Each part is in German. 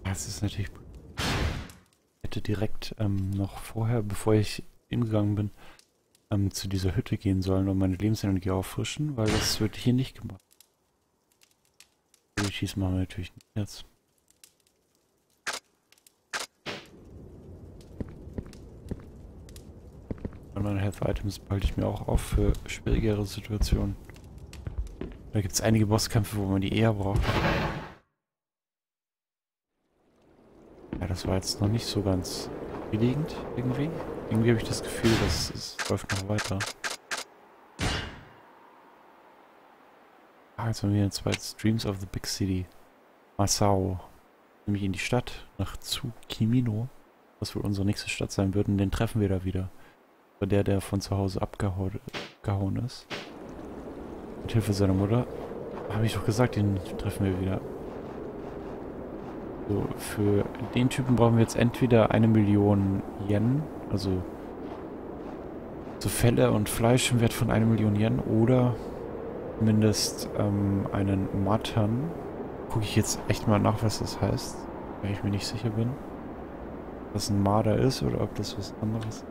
Das ist natürlich... Ich hätte direkt noch vorher, bevor ich hingegangen bin, zu dieser Hütte gehen sollen und meine Lebensenergie auffrischen, weil das wird hier nicht gemacht. Abilities machen wir natürlich nicht jetzt. Meine Health Items behalte ich mir auch auf für schwierigere Situationen. Da gibt es einige Bosskämpfe, wo man die eher braucht. Ja, das war jetzt noch nicht so ganz befriedigend irgendwie. Irgendwie habe ich das Gefühl, dass es läuft noch weiter. Ah, jetzt haben wir jetzt zwei Streams of the Big City. Masao. Nämlich in die Stadt, nach Tsukimino. Was wohl unsere nächste Stadt sein wird, und den treffen wir da wieder. Der von zu Hause abgehauen ist. Mit Hilfe seiner Mutter. Habe ich doch gesagt, den treffen wir wieder. So, für den Typen brauchen wir jetzt entweder 1 Million Yen, also so Felle und Fleisch im Wert von 1 Million Yen, oder zumindest einen Matan. Gucke ich jetzt echt mal nach, was das heißt, weil ich mir nicht sicher bin. Ob das ein Marder ist oder ob das was anderes ist.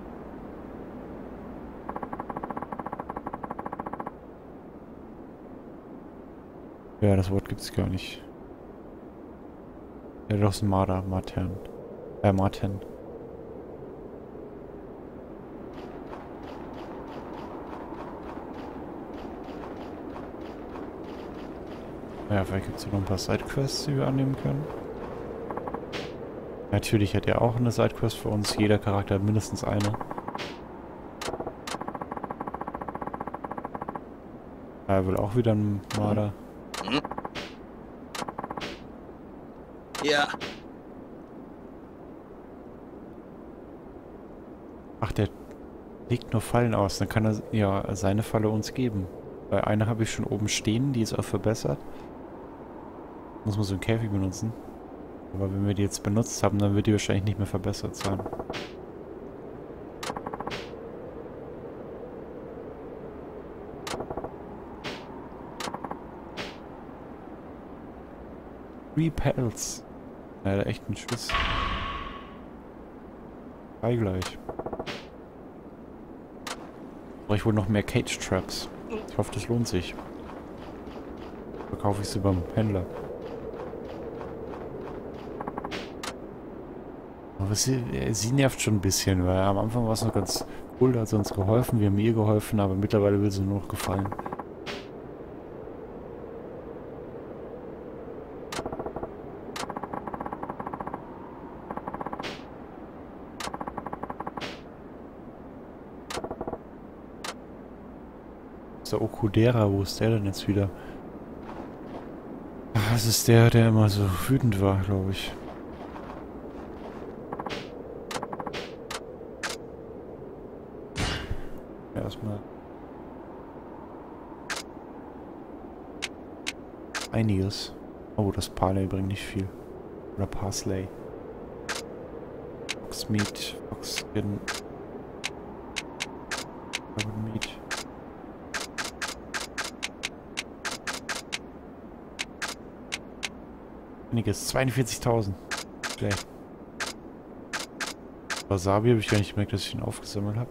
Ja, das Wort gibt es gar nicht. Ja, doch, ist ein Marder, Marten. Marten. Ja, vielleicht gibt es noch ein paar Sidequests, die wir annehmen können. Natürlich hat er auch eine Sidequest für uns. Jeder Charakter hat mindestens eine. Er will auch wieder einen Marder. Ja. Ach, der legt nur Fallen aus. Dann kann er ja seine Falle uns geben. Weil eine habe ich schon oben stehen, die ist auch verbessert. Muss man so einen Käfig benutzen. Aber wenn wir die jetzt benutzt haben, dann wird die wahrscheinlich nicht mehr verbessert sein. Repels. Ja, echt ein Schuss. Gleich. Brauche ich wohl noch mehr Cage Traps. Ich hoffe, das lohnt sich. Verkaufe ich sie beim Händler. Aber sie nervt schon ein bisschen, weil am Anfang war es noch ganz cool, da hat sie uns geholfen, wir haben ihr geholfen, aber mittlerweile will sie nur noch gefallen. Der Okudera, wo ist der denn jetzt wieder? Ach, das ist der immer so wütend war, glaube ich. Ja, erstmal einiges. Oh, das Parley bringt nicht viel. Oder Parsley. Foxmeat, Foxskin. Meat. Einiges. 42.000. Schlecht. Wasabi habe ich gar nicht gemerkt, dass ich ihn aufgesammelt habe.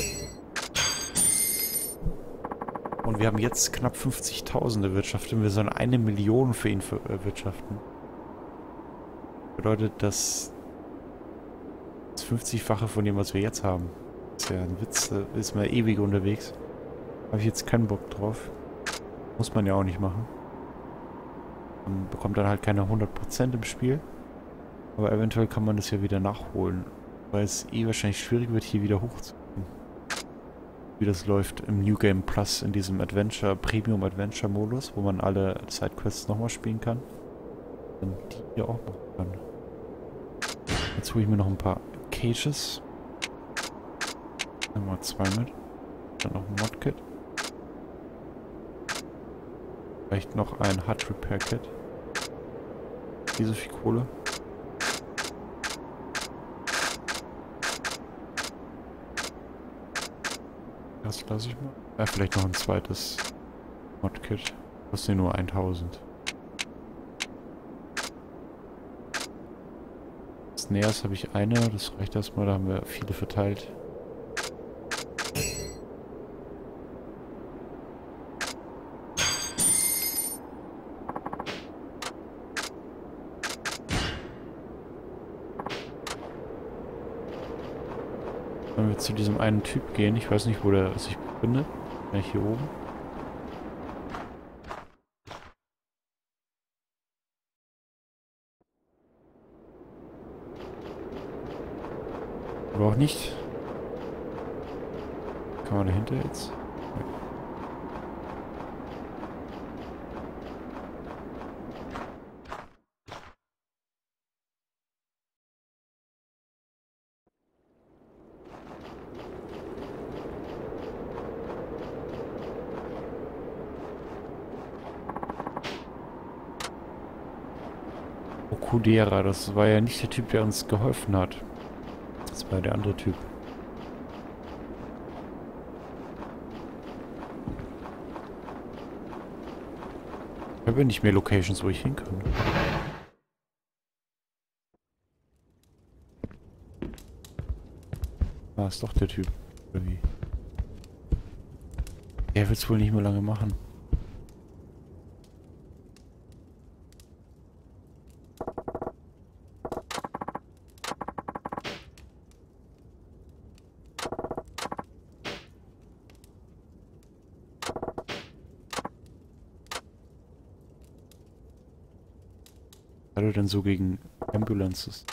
Und wir haben jetzt knapp 50.000 erwirtschaftet. Wir sollen 1 Million für ihn erwirtschaften. Bedeutet, das 50-fache von dem, was wir jetzt haben. Das ist ja ein Witz. Da ist man ewig unterwegs. Habe ich jetzt keinen Bock drauf. Muss man ja auch nicht machen. Man bekommt dann halt keine 100% im Spiel. Aber eventuell kann man das ja wieder nachholen. Weil es wahrscheinlich schwierig wird, hier wieder hochzukommen. Wie das läuft im New Game Plus in diesem Premium Adventure Modus, wo man alle Sidequests nochmal spielen kann. Und die hier auch machen kann. Jetzt hole ich mir noch ein paar Cages. Nochmal 2 mit. Dann noch ein Modkit. Vielleicht noch ein Hut Repair Kit. Diese viel Kohle. Das lasse ich mal. Ja, vielleicht noch ein zweites Modkit. Kostet nur 1000. Snares habe ich eine, das reicht erstmal, da haben wir viele verteilt. Wenn wir zu diesem einen Typ gehen, ich weiß nicht, wo der sich befindet. Vielleicht hier oben. Oder auch nicht. Kann man dahinter jetzt? Okudera, das war ja nicht der Typ, der uns geholfen hat. Das war der andere Typ. Ich habe ja nicht mehr Locations, wo ich hin kann. Ah, ist doch der Typ. Oder wie? Der wird es wohl nicht mehr lange machen. Was hat er denn so gegen Ambulances?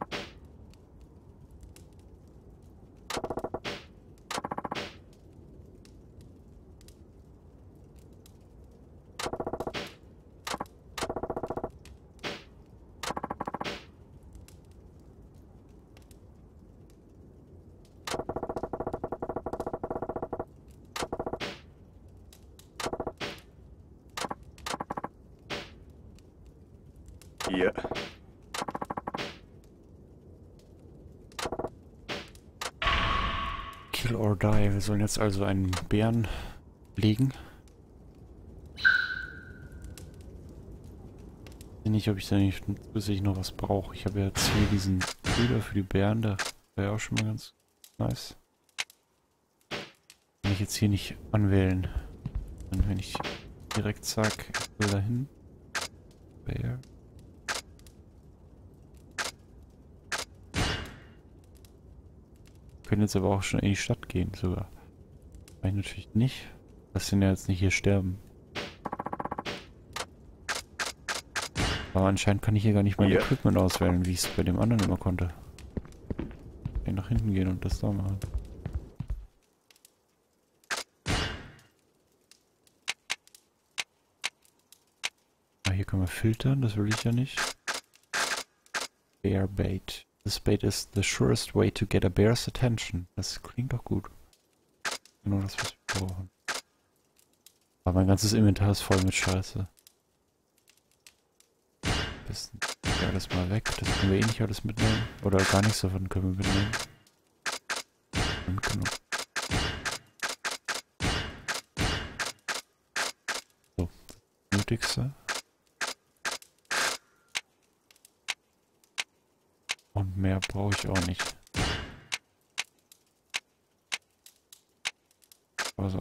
Hier. Kill or die. Wir sollen jetzt also einen Bären legen. Ich weiß nicht, ob ich da nicht zusätzlich noch was brauche. Ich habe ja jetzt hier diesen Köder für die Bären. Da wäre ja auch schon mal ganz nice. Kann ich jetzt hier nicht anwählen. Dann wenn ich direkt sag, ich will dahin. Bär. Können jetzt aber auch schon in die Stadt gehen sogar. Weil natürlich nicht. Lass den ja jetzt nicht hier sterben. Aber anscheinend kann ich hier gar nicht mein Equipment auswählen, wie ich es bei dem anderen immer konnte. Ich kann nach hinten gehen und das da machen. Ah, hier können wir filtern, das will ich ja nicht. Bear Bait. This bait is the surest way to get a bear's attention. Das klingt doch gut. Genau das, was wir brauchen. Aber mein ganzes Inventar ist voll mit Scheiße. Bisschen ja, alles mal weg. Das können wir eh nicht alles mitnehmen. Oder gar nichts davon können wir mitnehmen. Mitgenommen. So, das Nötigste. Und mehr brauche ich auch nicht. Also.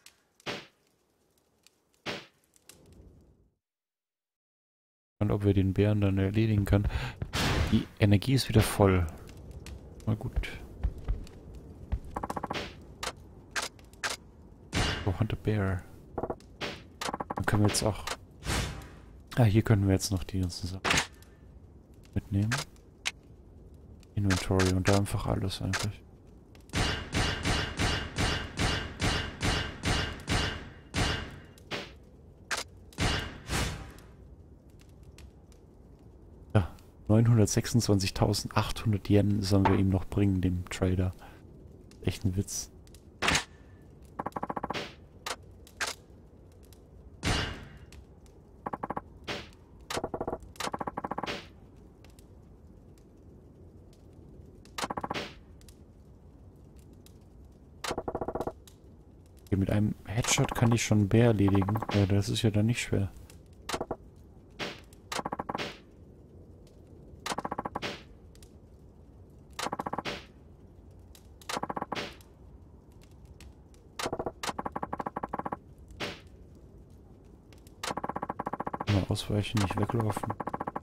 Und ob wir den Bären dann erledigen können. Die Energie ist wieder voll. Mal gut. So, Hunt a Bear. Dann können wir jetzt auch... Ah, hier können wir jetzt noch die ganzen Sachen mitnehmen. Inventory und da einfach alles eigentlich. Ja, 926.800 Yen sollen wir ihm noch bringen, dem Trader. Echt ein Witz. Mit einem Headshot kann ich schon einen Bär erledigen. Ja, das ist ja dann nicht schwer. ausweichen, nicht weglaufen.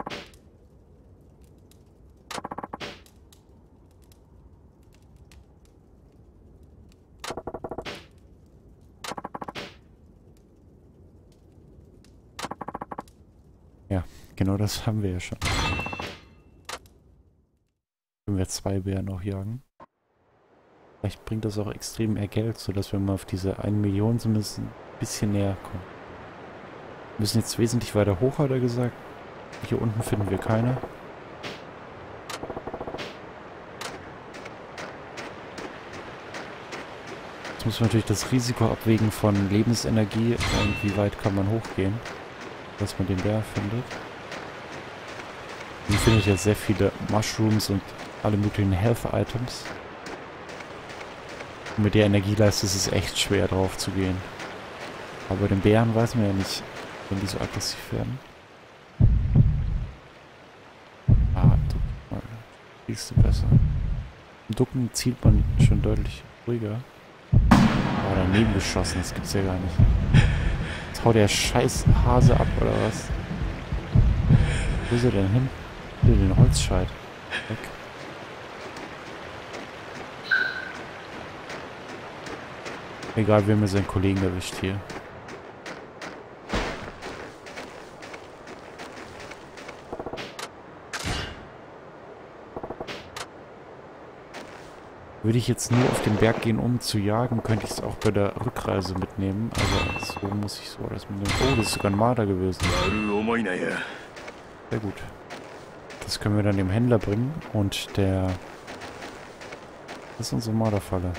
Ja, genau das haben wir ja schon. Können wir 2 Bären noch jagen. Vielleicht bringt das auch extrem mehr Geld, sodass wir mal auf diese 1 Million zumindest ein bisschen näher kommen. Wir müssen jetzt wesentlich weiter hoch, hat er gesagt. Hier unten finden wir keine. Jetzt muss man natürlich das Risiko abwägen von Lebensenergie und wie weit kann man hochgehen, dass man den Bär findet. Man findet ja sehr viele Mushrooms und alle möglichen Health-Items. Und mit der Energieleiste ist es echt schwer drauf zu gehen. Aber bei den Bären weiß man ja nicht, wenn die so aggressiv werden. Ah, duck mal. Spielst du besser. Im Ducken zielt man schon deutlich ruhiger. Oh, daneben geschossen, das gibt's ja gar nicht. Jetzt haut der scheiß Hase ab, oder was? Wo ist er denn hin? Hier, den Holzscheit. Weg. Egal, wir haben ja seinen Kollegen erwischt hier. Würde ich jetzt nur auf den Berg gehen, um zu jagen, könnte ich es auch bei der Rückreise mitnehmen. Aber so muss ich so alles mitnehmen. Oh, das ist sogar ein Marder gewesen. Sehr gut. Das können wir dann dem Händler bringen. Und der... Das ist unsere Marderfalle.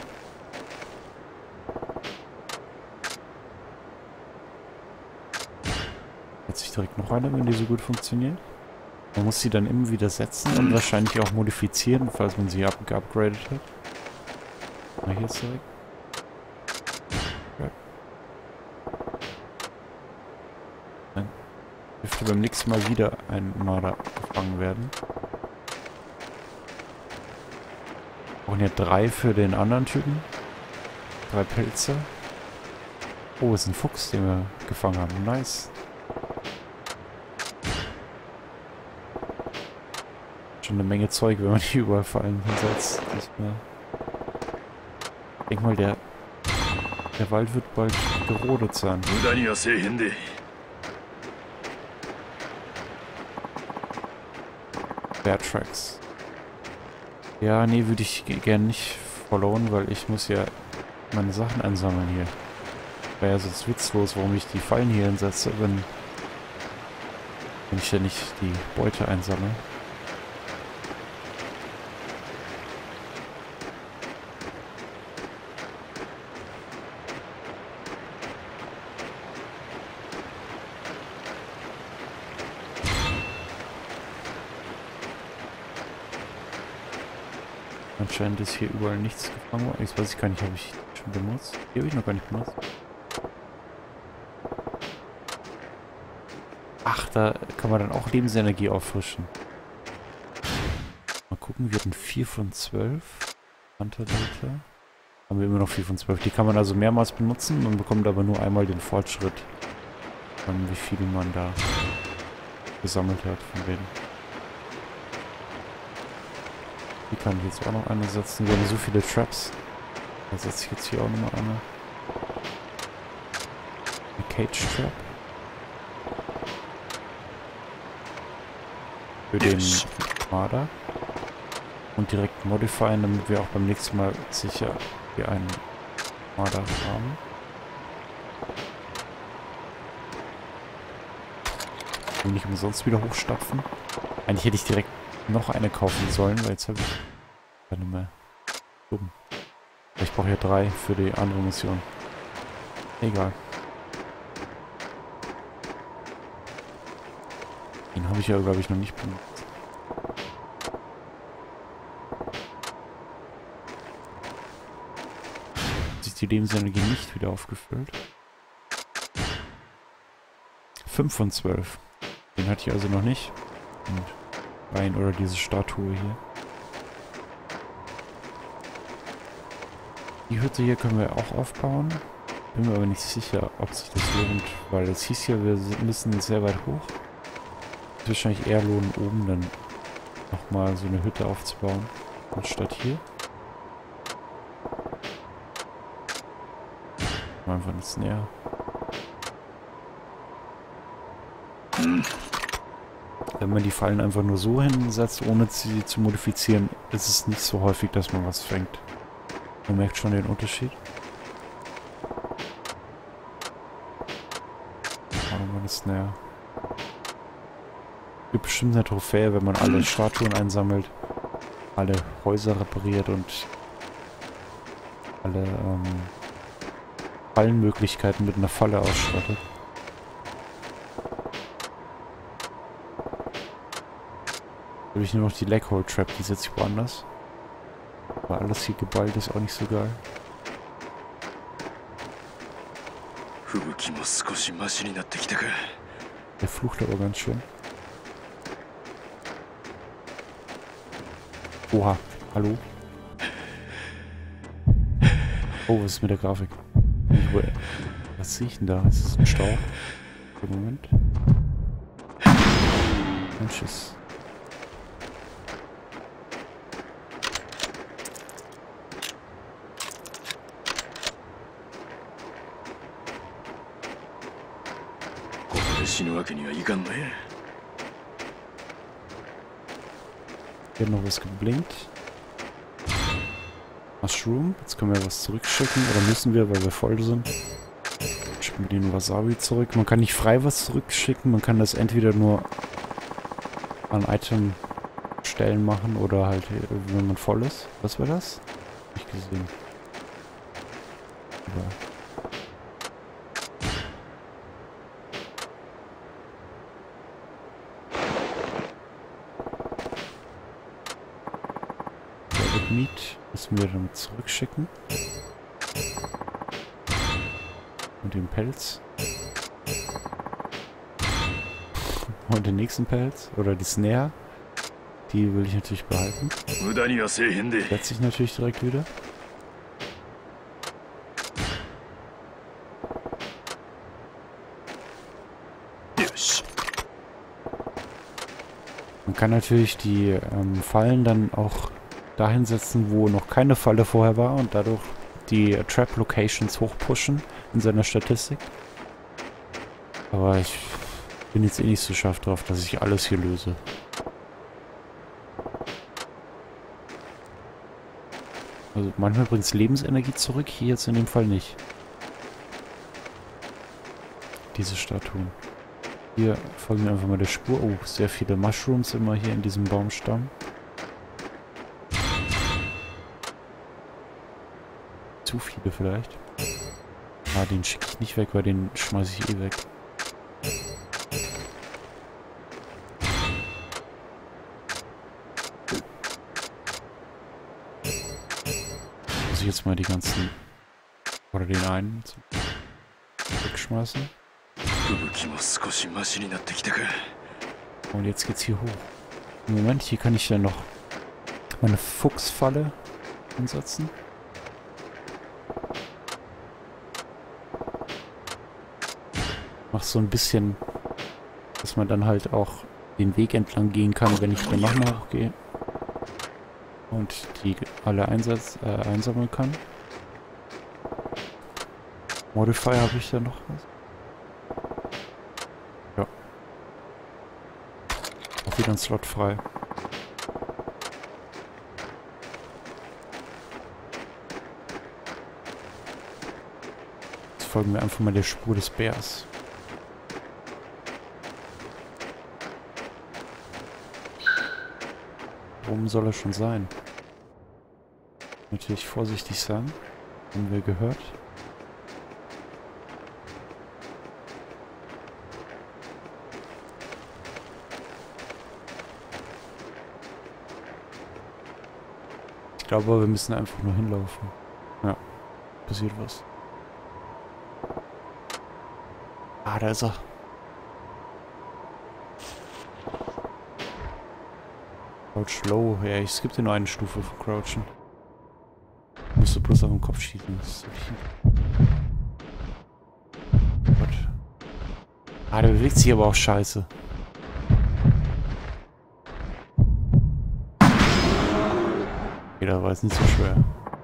Hat sich direkt noch eine, wenn die so gut funktioniert. Man muss sie dann immer wieder setzen und wahrscheinlich auch modifizieren, falls man sie geupgradet hat. Mal hier zurück. Ja. Dann dürfte beim nächsten Mal wieder ein Marder gefangen werden. Wir brauchen ja 3 für den anderen Typen. 3 Pilze. Oh, ist ein Fuchs, den wir gefangen haben. Nice. Schon eine Menge Zeug, wenn man hier überall Fallen hinsetzt. Ich denke mal, der Wald wird bald gerodet sein. Bear Tracks. Ja, nee, würde ich gerne nicht followen, weil ich muss ja meine Sachen einsammeln hier. Wäre ja sonst witzlos, warum ich die Fallen hier hinsetze, wenn ich ja nicht die Beute einsammle. Anscheinend ist hier überall nichts gefangen worden. Jetzt weiß ich gar nicht, habe ich schon benutzt? Die habe ich noch gar nicht benutzt. Ach, da kann man dann auch Lebensenergie auffrischen. Mal gucken, wir hatten 4 von 12. Hunter-Data. Haben wir immer noch 4 von 12. Die kann man also mehrmals benutzen. Man bekommt aber nur einmal den Fortschritt, wie viel man da gesammelt hat von denen. Die kann ich jetzt auch noch eine setzen. Wir haben so viele Traps. Da setze ich jetzt hier auch nochmal eine. Eine Cage Trap. Für den Marder. Und direkt modifieren, damit wir auch beim nächsten Mal sicher hier einen Marder haben. Und nicht umsonst wieder hochstapfen. Eigentlich hätte ich direkt noch eine kaufen sollen, weil jetzt habe ich keine mehr. Dumm. Ich brauche ja 3 für die andere Mission. Egal. Den habe ich ja, glaube ich, noch nicht benutzt. Hat sich die Lebensenergie nicht wieder aufgefüllt. 5 von 12. Den hatte ich also noch nicht. Und Wein oder diese Statue hier. Die Hütte hier können wir auch aufbauen. Bin mir aber nicht sicher, ob sich das lohnt, weil es hieß ja, wir müssen sehr weit hoch. Es wird wahrscheinlich eher lohnen, oben dann nochmal so eine Hütte aufzubauen, anstatt hier. Einfach nichts näher. Wenn man die Fallen einfach nur so hinsetzt, ohne sie zu modifizieren, ist es nicht so häufig, dass man was fängt. Man merkt schon den Unterschied. Man ist näher. Es gibt bestimmt eine Trophäe, wenn man alle Statuen einsammelt, alle Häuser repariert und alle Fallenmöglichkeiten mit einer Falle ausstattet. Habe ich nur noch die Leghole Trap, die setze ich woanders. Aber alles hier geballt ist auch nicht so geil. Der flucht aber ganz schön. Oha, hallo? Oh, was ist mit der Grafik? Was sehe ich denn da? Ist das ein Stau? Moment. Mensch, hier hat noch was geblinkt. Mushroom. Jetzt können wir was zurückschicken. Oder müssen wir, weil wir voll sind. Schicken wir den Wasabi zurück. Man kann nicht frei was zurückschicken. Man kann das entweder nur an Itemstellen machen oder halt, wenn man voll ist. Was war das? Nicht gesehen. Aber Meat müssen wir dann zurückschicken. Und den Pelz. Und den nächsten Pelz. Oder die Snare. Die will ich natürlich behalten. Setze ich natürlich direkt wieder. Man kann natürlich die Fallen dann auch dahin setzen, wo noch keine Falle vorher war und dadurch die Trap Locations hochpushen in seiner Statistik. Aber ich bin jetzt eh nicht so scharf drauf, dass ich alles hier löse. Also manchmal bringt es Lebensenergie zurück, hier jetzt in dem Fall nicht. Diese Statuen. Hier folgen wir einfach mal der Spur. Oh, sehr viele Mushrooms immer hier in diesem Baumstamm. Zu viele vielleicht. Ah, den schicke ich nicht weg, weil den schmeiße ich eh weg. Muss ich jetzt mal die ganzen... Oder den einen wegschmeißen. Und jetzt geht's hier hoch. Moment, hier kann ich dann noch meine Fuchsfalle ansetzen. Mach so ein bisschen, dass man dann halt auch den Weg entlang gehen kann, wenn ich dann nochmal hochgehe. Und die alle einsammeln kann. Modifier habe ich da noch was? Ja. Auch wieder ein Slot frei. Jetzt folgen wir einfach mal der Spur des Bärs. Oben soll er schon sein. Natürlich vorsichtig sein. Haben wir gehört. Ich glaube, wir müssen einfach nur hinlaufen. Ja, passiert was. Ah, da ist er. Crouch low. Ja, es gibt ja nur eine Stufe für Crouchen. Musst du bloß auf den Kopf schießen. Ah, der bewegt sich aber auch scheiße. Okay, das war jetzt nicht so schwer.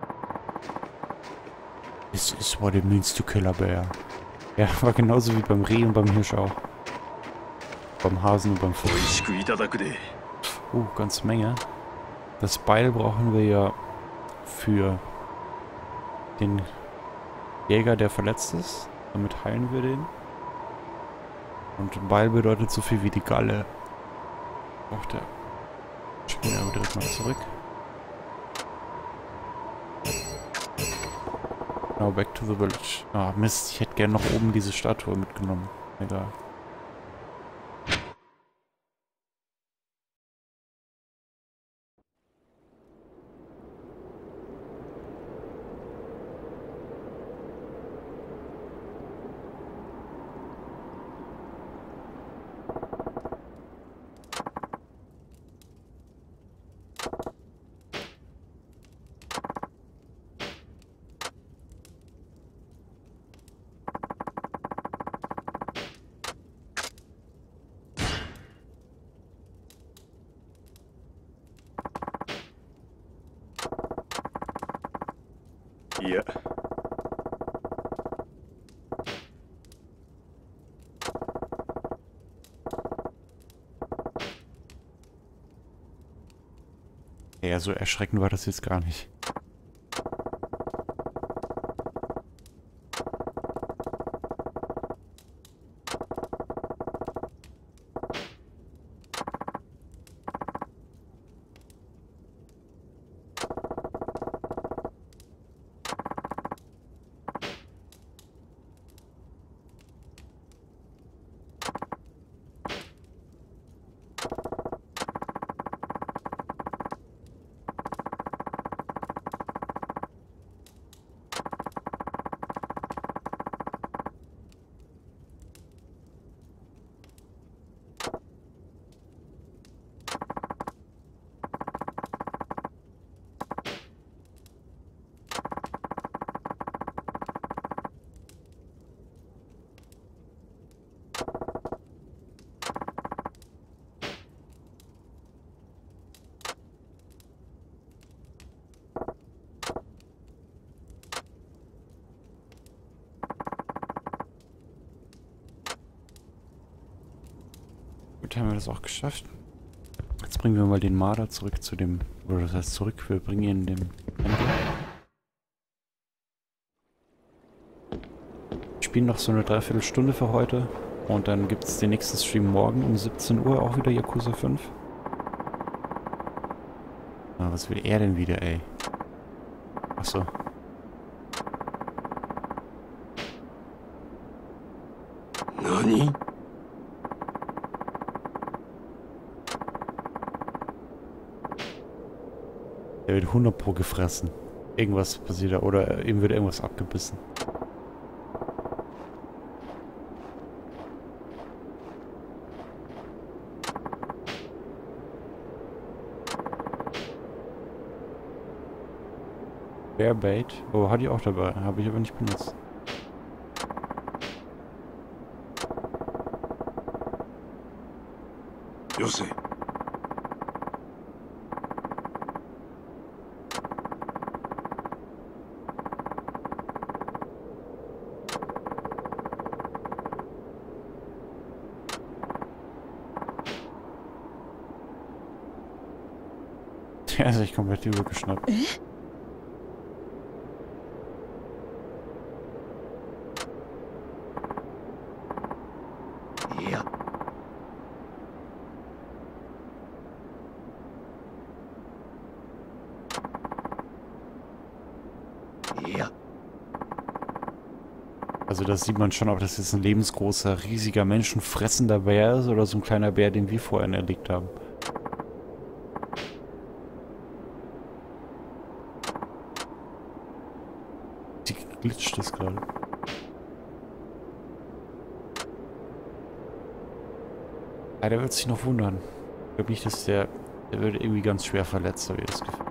This is what it means to kill a bear. Ja, war genauso wie beim Reh und beim Hirsch auch. Beim Hasen und beim Fuchs. Ganze Menge. Das Beil brauchen wir ja für den Jäger, der verletzt ist. Damit heilen wir den. Und Beil bedeutet so viel wie die Galle. Braucht der. Spielen wir direkt mal zurück. Now back to the village. Ah, Mist, ich hätte gerne noch oben diese Statue mitgenommen. Egal. Ja. Ja, so erschreckend war das jetzt gar nicht. Gut, haben wir das auch geschafft. Jetzt bringen wir mal den Marder zurück zu dem... Oder das heißt zurück, wir bringen ihn dem Händler. Wir spielen noch so eine Dreiviertelstunde für heute. Und dann gibt es den nächsten Stream morgen um 17 Uhr, auch wieder Yakuza 5. Ah, was will er denn wieder, ey? Achso. Nani? Der wird 100 Pro gefressen. Irgendwas passiert da, oder ihm wird irgendwas abgebissen. Bearbait. Oh, hatte ich auch dabei. Habe ich aber nicht benutzt. Jose. Der ist echt komplett übergeschnappt. Ja. Ja. Also das sieht man schon, ob das jetzt ein lebensgroßer, riesiger, menschenfressender Bär ist oder so ein kleiner Bär, den wir vorhin erlegt haben. Die glitscht das gerade. Ja, der wird sich noch wundern. Ich glaube nicht, dass der wird irgendwie ganz schwer verletzt, habe ich das Gefühl.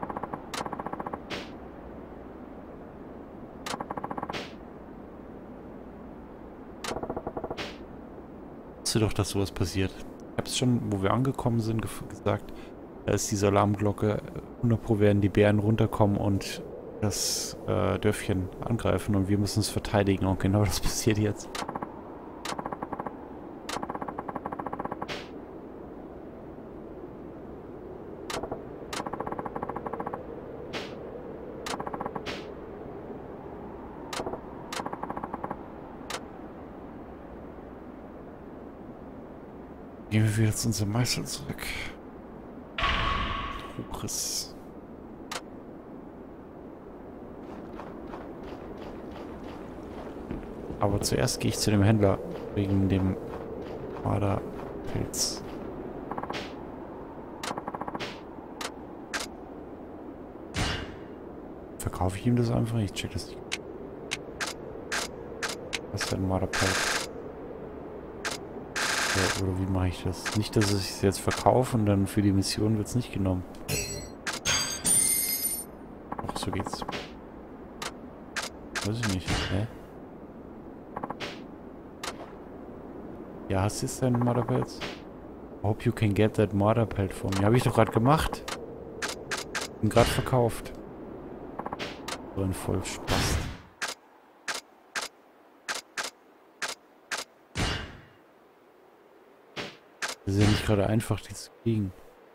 wusste doch, dass sowas passiert. Ich habe es schon, wo wir angekommen sind, gesagt, da ist diese Alarmglocke. 100 Pro werden die Bären runterkommen und das Dörfchen angreifen und wir müssen es verteidigen. Und genau das passiert jetzt. Gehen wir wieder zu unserem Meister zurück. Hubris. Aber zuerst gehe ich zu dem Händler wegen dem Marderpilz. Verkaufe ich ihm das einfach? Ich check das nicht. Was für ein Marderpilz? Oder wie mache ich das? Nicht, dass ich es jetzt verkaufe und dann für die Mission wird es nicht genommen. Ach, so geht's. Weiß ich nicht. Hä? Ja, hast du jetzt deinen Marderpelz? Hope you can get that Marderpelz for me. Habe ich doch gerade gemacht. Bin gerade verkauft. So ein Vollspaß. Das ist ja nicht gerade einfach, die zu kriegen.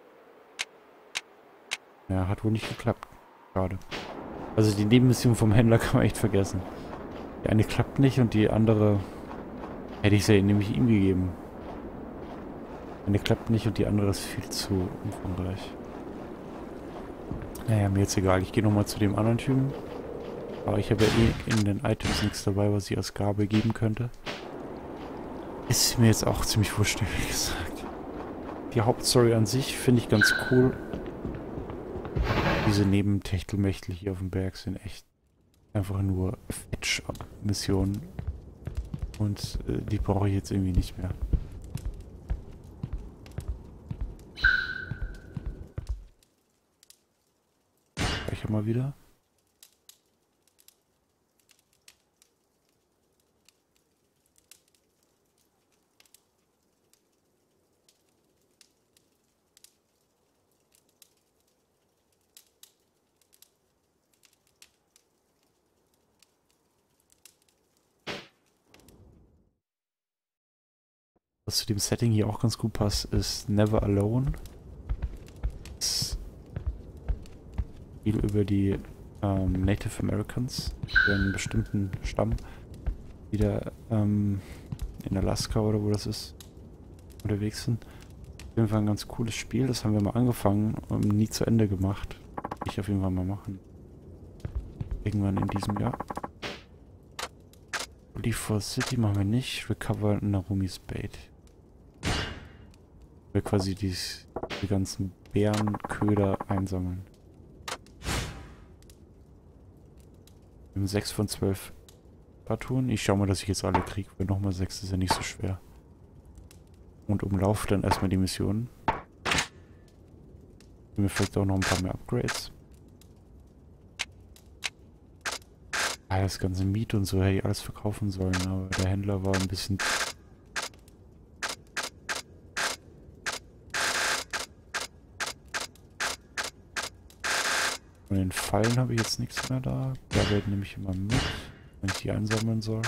Ja, hat wohl nicht geklappt. Schade. Also die Nebenmission vom Händler kann man echt vergessen. Die eine klappt nicht und die andere hätte ich ja nämlich ihm gegeben. Eine klappt nicht und die andere ist viel zu umfangreich. Naja, mir jetzt egal. Ich gehe nochmal zu dem anderen Typen. Aber ich habe ja eh in den Items nichts dabei, was ich als Gabe geben könnte. Ist mir jetzt auch ziemlich wurscht, wie gesagt. Die Hauptstory an sich finde ich ganz cool. Diese Nebentechtelmächtel hier auf dem Berg sind echt einfach nur Fetch-Missionen. Und die brauche ich jetzt irgendwie nicht mehr. Gleich mal wieder. Was zu dem Setting hier auch ganz gut passt, ist Never Alone. Das viel über die Native Americans, über einen bestimmten Stamm, die da in Alaska oder wo das ist, unterwegs sind. Auf jeden Fall ein ganz cooles Spiel, das haben wir mal angefangen und nie zu Ende gemacht. Ich auf jeden Fall mal machen. Irgendwann in diesem Jahr. Leave for City machen wir nicht. Recover Narumi's Bait. Wir quasi die ganzen Bärenköder einsammeln. Wir haben 6 von 12 Partouren. Ich schau mal, dass ich jetzt alle kriege, weil nochmal 6 ist ja nicht so schwer. Und umlaufe dann erstmal die Missionen. Mir vielleicht auch noch ein paar mehr Upgrades. Ah, das ganze Miet und so hätte ich alles verkaufen sollen, aber der Händler war ein bisschen... Von den Fallen habe ich jetzt nichts mehr da. Da werde nehme ich immer mit, wenn ich die einsammeln soll.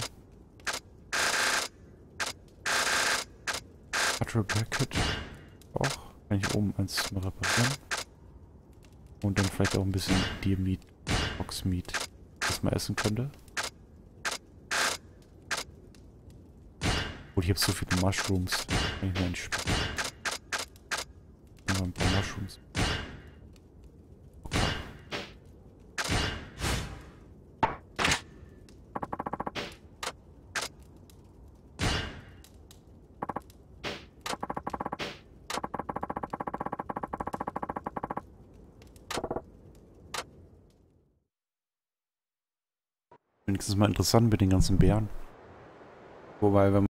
Repair Kit auch. Kann ich oben eins mal reparieren. Und dann vielleicht auch ein bisschen Deer Meat, Ox Meat, das man essen könnte. Oh, ich habe so viele Mushrooms. Kann ich mir nicht sparen. Noch ein paar Mushrooms. Wenigstens mal interessant mit den ganzen Bären. Wobei, wenn